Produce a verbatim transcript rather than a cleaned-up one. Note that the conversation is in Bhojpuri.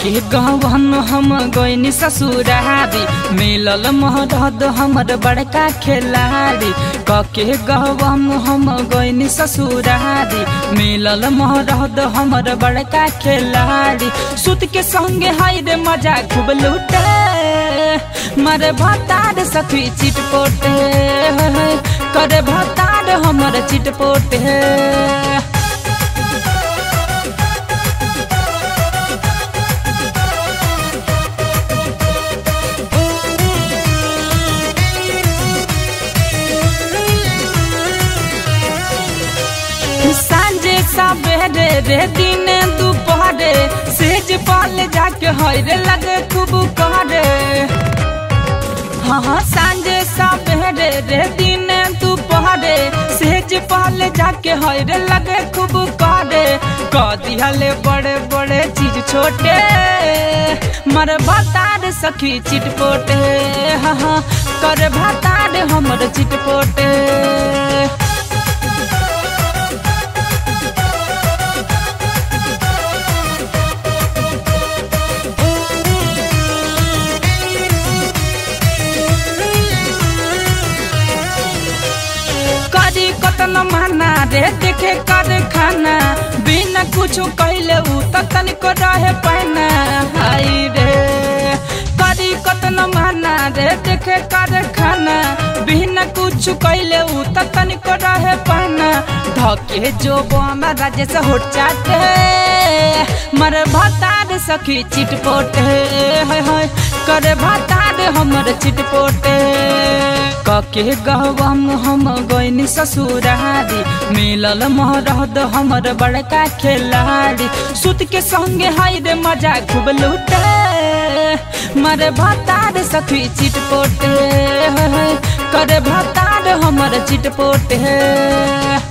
कके गवन हम गईनी ससुरारी मिलल महरद हमर बड़का खिलाड़ी। कके गवन हम गईनी ससुरारी मिलल महरद हमर बड़का खिलाड़ी। सुत के संगे हाय रे मजा खूब लूटे मारे भतार सखी चिटपोटे करे भतार हमर चिटपोटे। सांझे सवेरे रे दिन दोपहरे सेज पाल जाके हरे लगे खूब करे। हाँ सांझे सवेरे रे दिन दोपहरे सेज पाल जाके हरे लगे खूब करे। कह दियाले बड़े बड़े चीज छोटे मर भतार सखी चिटपोटे। हाँ करे भतार हमर चिटपोटे। कतन माना रे देखे कर खाना बिना कुछ कहले उ तनिको रहे पहना। हाय रे करी कतन माना रे देखे कर खाना बिना कुछ कहले उ तनिको रहे पहना। धके जो बना राजेश होट चाटे मर भतार सखी चिटपोटे। हाय हाय करे भतार हमर चिटपोटे। कके गवन हम गईनी ससुरारी मिलल महरद हमर बड़का खिलाड़ी। सुत के संगे हाय रे मजा खूब लूटे मारे भतार सखी चिटपोटे करे भतार हमर चिटपोटे।